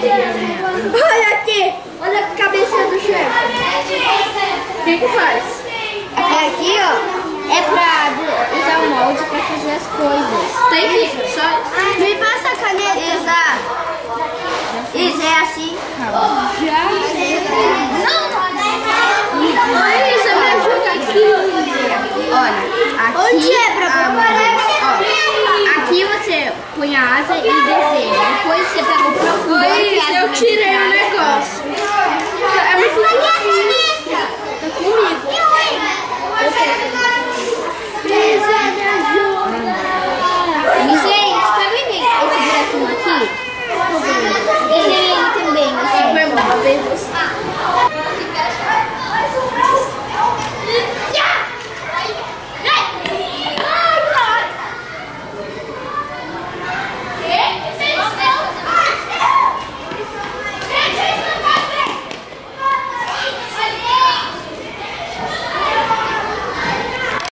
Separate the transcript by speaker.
Speaker 1: Olha aqui. Olha a cabeça do chefe. O que faz?
Speaker 2: Aqui, ó, é pra usar o molde pra fazer as coisas.
Speaker 1: Tem que só...
Speaker 2: Me passa a caneta. Exato. Isso, é assim.
Speaker 1: Já? Não, Isa, me ajuda aqui.
Speaker 2: Olha, aqui...
Speaker 1: Onde é pra
Speaker 2: ó, aqui você põe a asa e desenha. Depois você